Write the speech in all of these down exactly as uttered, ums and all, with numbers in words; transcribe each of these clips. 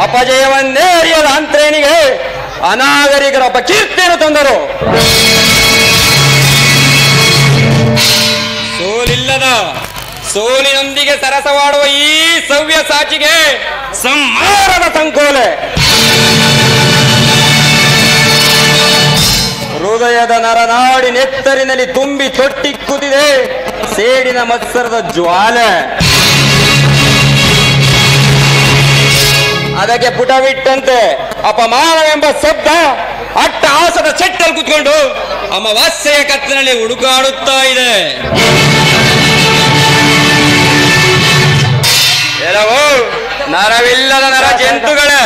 ಅಪಜಯವನ್ನೇ ಅರಿಯದ ಅಂತ್ರೇನಿಗೆ ಅನಾಗರಿಕರ ಅಪಕೀರ್ತಿಯನ್ನು ತಂದರು. ಸೋಲಿಲ್ಲದ ಸೋಲಿನೊಂದಿಗೆ ಸರಸವಾಡುವ ಈ ಸವ್ಯ ಸಾಚಿಗೆ ಸಂಹಾರದ ಸಂಕೋಲೆ. ಹೃದಯದ ನರನಾಡಿ ನೆತ್ತರಿನಲ್ಲಿ ತುಂಬಿ ತೊಟ್ಟಿಕ್ಕುತ್ತಿದೆ ಸೇಡಿನ ಮತ್ಸರದ ಜ್ವಾಲೆ. ಅದಕ್ಕೆ ಪುಟವಿಟ್ಟಂತೆ ಅಪಮಾನವೆಂಬ ಶಬ್ದ ಅಟ್ಟ ಆಸದ ಚೆಟ್ಟಲ್ಲಿ ಕೂತ್ಕೊಂಡು ಅಮಾವಾಸ್ಯೆಯ ಕತ್ತನಲ್ಲಿ ಹುಡುಕಾಡುತ್ತಾ ಇದೆ. ಎಲ್ಲವೂ ನರವಿಲ್ಲದ ನರ ಜಂತುಗಳೇ,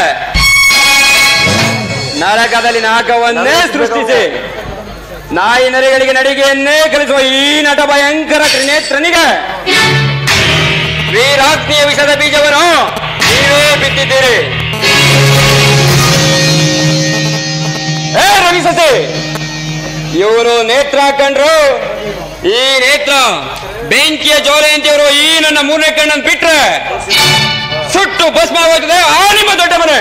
ನರಕದಲ್ಲಿ ನಾಕವನ್ನೇ ಸೃಷ್ಟಿಸಿ ನಾಯಿ ನರಿಗಳಿಗೆ ನಡಿಗೆಯನ್ನೇ ಕಲಿಸುವ ಈ ನಟ ಭಯಂಕರ ತ್ರಿನೇತ್ರನಿಗೆ ವೀರಾಗ್ನಿಯ ವಿಷದ ಬೀಜವನ್ನು ನೀವೇ ಬಿತ್ತಿದ್ದೀರಿ. ಹೇ ರವಿಸಸಿ, ಇವನು ನೇತ್ರ ಹಾಕೊಂಡ್ರು. ಈ ನೇತ್ರ ಬೆಂಕಿಯ ಜೋಲೆ ಅಂತಿವರು ಈ ನನ್ನ ಮೂರನೇ ಕಣ್ಣನ್ನು ಬಿಟ್ರೆ ಸುಟ್ಟು ಭಸ್ಮ ಆಗೋಯ್ತದೆ ಆ ನಿಮ್ಮ ದೊಡ್ಡ ಮನೆ.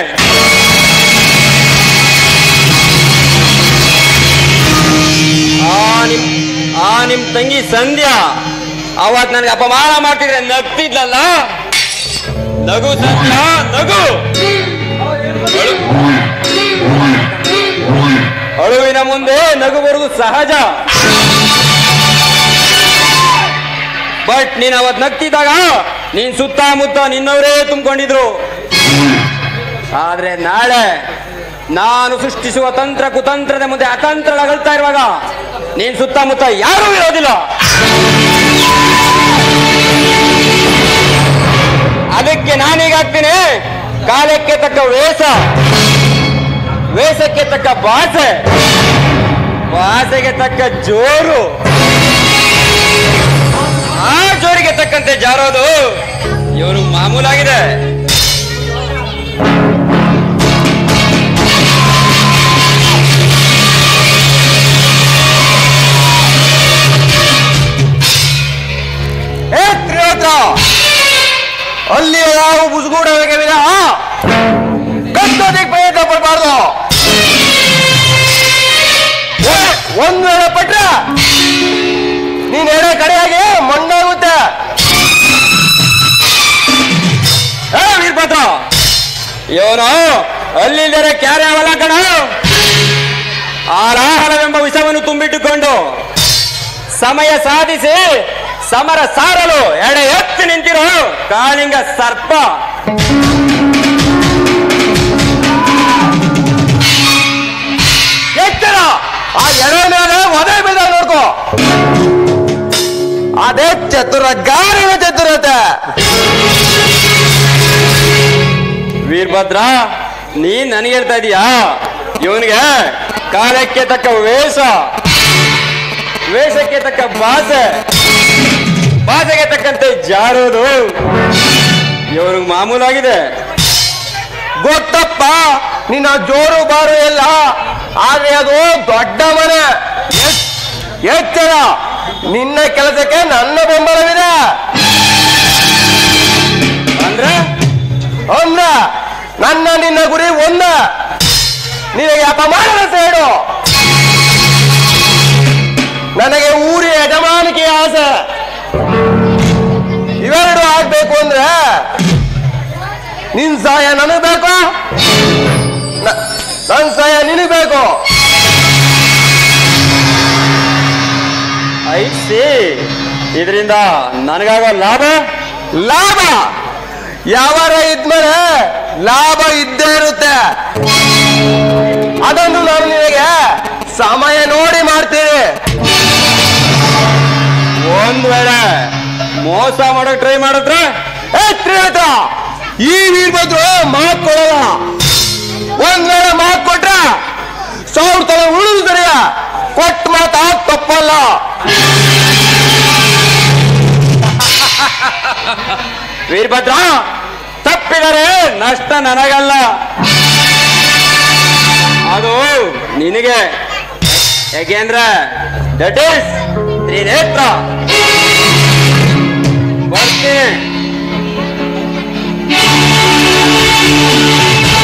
ಆ ನಿಮ್ ಆ ನಿಮ್ ತಂಗಿ ಸಂಧ್ಯಾ ಅವತ್ ನನಗೆ ಅಪಮಾನ ಮಾಡ್ತಿದ್ರೆ ನಗ್ತಿದ್ಲಲ್ಲ. ನಗು ಸಂಧ್ಯಾ ನಗು. ಅಳುವಿನ ಮುಂದೆ ನಗು ಬರುವುದು ಸಹಜ. ಬಟ್ ನೀನ್ ಅವತ್ ನಗ್ತಿದ್ದಾಗ ನೀನ್ ಸುತ್ತಮುತ್ತ ನಿನ್ನವರೇ ತುಂಬಿಕೊಂಡಿದ್ರು. ಆದ್ರೆ ನಾಳೆ ನಾನು ಸೃಷ್ಟಿಸುವ ತಂತ್ರ ಕುತಂತ್ರದ ಮುಂದೆ ಅತಂತ್ರ ಅಗಲ್ತಾ ಇರುವಾಗ ನೀನ್ ಸುತ್ತಮುತ್ತ ಯಾರೂ ಇರೋದಿಲ್ಲ. ಅದಕ್ಕೆ ನಾನೀಗಾಗ್ತೀನಿ ಕಾಲಕ್ಕೆ ತಕ್ಕ ವೇಷ, ವೇಷಕ್ಕೆ ತಕ್ಕ ಭಾಷೆ, ಭಾಷೆಗೆ ತಕ್ಕ ಜೋರು, ಆ ಜೋರಿಗೆ ತಕ್ಕಂತೆ ಜಾರೋದು ಇವರು ಮಾಮೂಲಾಗಿದೆ. ಅಲ್ಲಿ ಯಾವ ಬುಸ್ಗೂಡ ಕಟ್ಟೋದಕ್ಕೆ ಪ್ರಯತ್ನ ಪಡಬಾರ್ದು. ಒಂದು ವೇಳೆ ಪಟ್ರ ನೀನ್ ಹೇಳೋ ಕಡೆಯಾಗಿ ಮಣ್ಣಾಗುತ್ತೆ. ವೀರಭದ್ರ, ಇವನು ಅಲ್ಲಿಲ್ಲದೆ ಕ್ಯಾರೆ ಅವಲ್ಲ ಕಣ. ಆರಾಹಲವೆಂಬ ವಿಷವನ್ನು ತುಂಬಿಟ್ಟುಕೊಂಡು ಸಮಯ ಸಾಧಿಸಿ ಸಮರ ಸಾರಲು ಎಡೆ ಎತ್ತಿ ನಿಂತಿರೋ ಕಾಳಿಂಗ ಸರ್ಪ. ಎಚ್ಚರ, ಆ ಎಡೆ ಮೇಲೆ ಒದೆ ಬಿದ್ದ ನೋಡ್ಕೋ. ಅದೇ ಚತುರ ಗಾರಿನ ಚತುರತೆ. ವೀರಭದ್ರ, ನೀ ನನಗೆ ಹೇಳ್ತಾ ಇದೀಯಾ ಇವನಿಗೆ ಕಾಲಕ್ಕೆ ತಕ್ಕ ವೇಷ, ವೇಷಕ್ಕೆ ತಕ್ಕ ಭಾಷೆ, ಭಾಷೆಗೆ ತಕ್ಕಂತೆ ಜಾರೋದು ಇವನಿಗೆ ಮಾಮೂಲಾಗಿದೆ. ಗೊತ್ತಪ್ಪ ನಿನ್ನ ಜೋರು ಬಾರು ಎಲ್ಲ, ಆದ್ರೆ ಅದು ದೊಡ್ಡ ಮನೆ. ಎಚ್ಚರ, ನಿನ್ನ ಕೆಲಸಕ್ಕೆ ನನ್ನ ಬೆಂಬಲವಿದೆ. ಅಂದ್ರೆ ಒಂದ ನನ್ನ ನಿನ್ನ ಗುರಿ ಒಂದ. ನಿನಗೆ ಅಪಮಾನದ ಸೇಡು, ನನಗೆ ಊರಿನ ಯಜಮಾನಿಕೆಯ ಆಸೆ. ಇವೆರಡು ಆಗ್ಬೇಕು ಅಂದ್ರೆ ನಿನ್ ಸಹಾಯ ನನಗ್ ಬೇಕು, ನನ್ ಸಹಾಯ ನಿನಗ್ ಬೇಕು. ಐಸಿ, ಇದರಿಂದ ನನಗಾಗೋ ಲಾಭ ಲಾಭ ಯಾವಾರ ಇದ್ಮೇಲೆ ಲಾಭ ಇದ್ದೇ ಇರುತ್ತೆ. ಅದನ್ನು ನಾನು ನಿನಗೆ ಸಮಯ ನೋಡಿ ಮಾಡ್ತೀನಿ. ಒಂದ್ ವೇಳೆ ಮೋಸ ಮಾಡೋ ಟ್ರೈ ಮಾಡಿದ್ರೆ ಈ ವೀರಭದ್ರ ಮಾತು ಕೊಡಲ್ಲ. ಒಂದ್ ವೇಳೆ ಮಾತು ಕೊಟ್ರ ಸಾವಿರ ತಲೆ ಉಳಿದು ಸರಿಯ ಕೊಟ್ಟ ಮಾತ ತಪ್ಪಲ್ಲ. ವೀರಭದ್ರ, ತಪ್ಪಿದರೆ ನಷ್ಟ ನನಗಲ್ಲ, ಅದು ನಿನಗೆ. ಯಾಕೆಂದ್ರೆ ದಟ್ ಈಸ್ ತ್ರಿನೇತ್ರ. ಬರ್ತೀನಿ.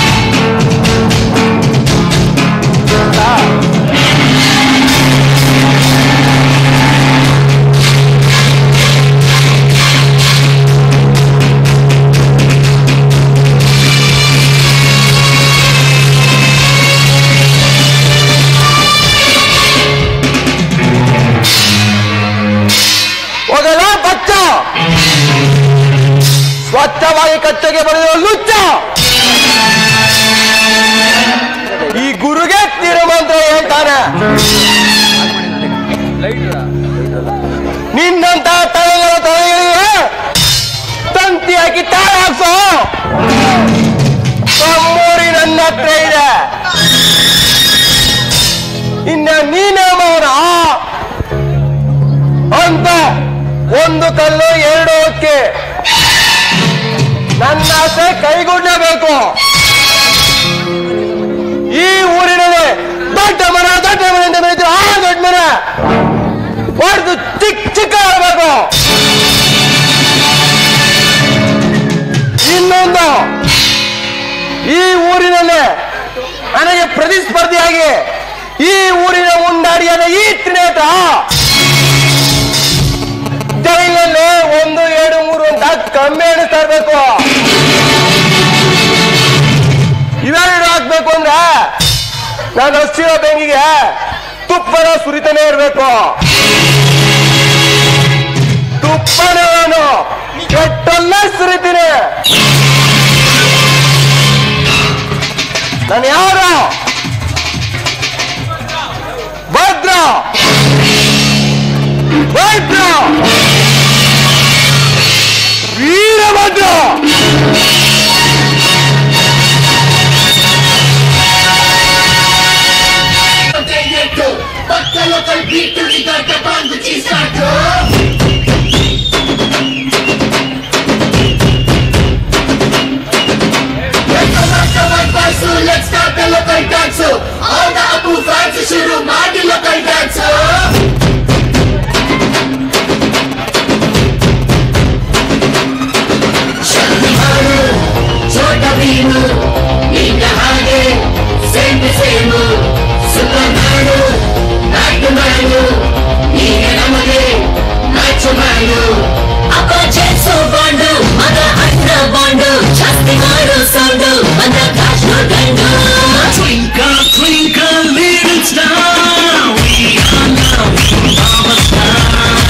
ಕಚ್ಚಗೆ ಬರೆದಿರೋ ಲುಚ್ಚ ಈ ಗುರುಗೆ ತಿರುಮಂತ್ರ ಹೇಳ್ತಾನೆ. ನಿನ್ನಂತ ತಲೆಗಳ ತಲೆಗಳಿಗೆ ತಂತಿ ಹಾಕಿ ತಾಳ ಹಾಕ್ಸೋ. ತಮ್ಮೂರಿ ನನ್ನ ಹತ್ರ ಇದೆ. ಇನ್ನ ನೀನೇ ಮೌನ ಅಂತ ಒಂದು ಕಲ್ಲು ಎರಡು ಅಕ್ಕಿ. ನನ್ನ ಆಸೆ ಕೈಗೂಡಲೇಬೇಕು. ಈ ಊರಿನಲ್ಲಿ ದೊಡ್ಡ ಮರ ದೊಡ್ಡ ಮರ ಅಂತ ಬೆಳೀತೀವಿ. ಆ ದೊಡ್ಡ ಮರ ಹೊಡೆದು ಚಿಕ್ಕ ಚಿಕ್ಕ ಆಗಬೇಕು. ಇನ್ನೊಂದು, ಈ ಊರಿನಲ್ಲಿ ನನಗೆ ಪ್ರತಿಸ್ಪರ್ಧಿಯಾಗಿ ಈ ಊರಿನ ಉಂಡಾಡಿಯಾದ ಈ ತ್ರಿನೇತ್ರ ಜೈಲಲ್ಲಿ ಒಂದು ಎರಡು ಮೂರು ಅಂತ ಕಮ್ಮಿ ಎಣಿಸ್ತಾ ಇರ್ಬೇಕು. ಇವೆರಡು ಹಾಕ್ಬೇಕು ಅಂದ್ರೆ ನಾನು ಹಚ್ಚಿರೋ ಬೆಂಕಿಗೆ ತುಪ್ಪನ ಸುರಿತಾನೆ ಇರ್ಬೇಕು. ತುಪ್ಪನ ನಾನು ಕೆಟ್ಟಲ್ಲ ಸುರಿತೀನಿ. ನಾನು ಯಾರು? Bhadra Bhadra Veerabhadra. Battalo col beat, ricorda quando ci stato. Let's start the local dance. All the Abu fans shuru maadi local dance. Shaktimaru, Chota Bheemu, ninna hage same same. Supermanu, Batmanu, neene namage Macho-manu. Appa Jetso Bondu, Maga Anna Bondu, Shaktimaru Soundu, Maga Kashno Gandu. Twinkle, twinkle, little star, we are now our star.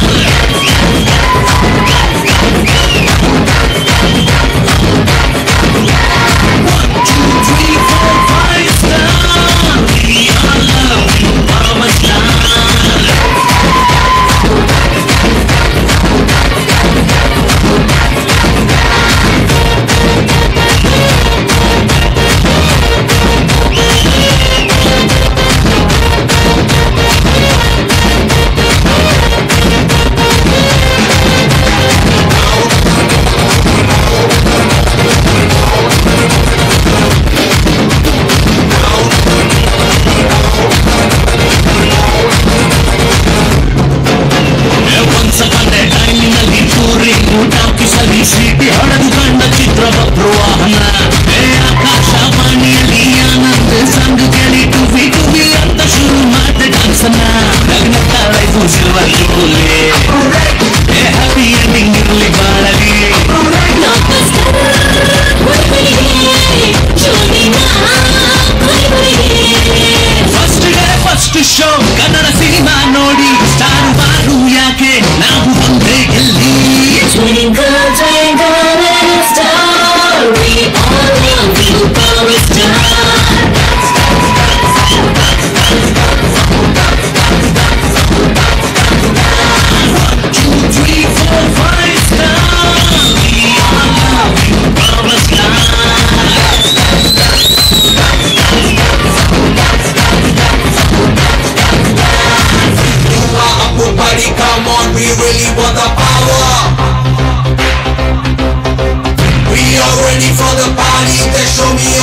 One, two, three, four, five star, we are loving our star. ಸಿಟಿ ಹೊಡೆದು ಕಂಡ ಚಿತ್ರದ ಪ್ರವಾಹನ ಆಕಾಶವಾಣಿಯಲ್ಲಿ ಆನಂದ ಸಂಘ ಕೇಳಿ ಟುವಿ ಟುವಿ ಅಂತ ಶುರು ಮಾಡಿದೆ ಡಾನ್ಸನ್ನ. ನಗ್ನ ಕಾಳೈದು ಸಿಲ್ವರ್ ಜೋಲೆ ಹ್ಯಾಪಿ ಎಂಡಿಂಗ್ ಇರಲಿ ಬಾಳಲಿ. First day first show Kannada cinema ನೋಡಿ ಸ್ಟಾರ್ ಬಾರು ಯಾಕೆ ನಾವು ಬಂದ್ರೆ ಎಲ್ಲಿ. Twinkle, twinkle, little star, we all love you, power star. One, two, three, four, five star, we all love you, power star. Everybody come on, we really want the power. We are ready for the party, then show me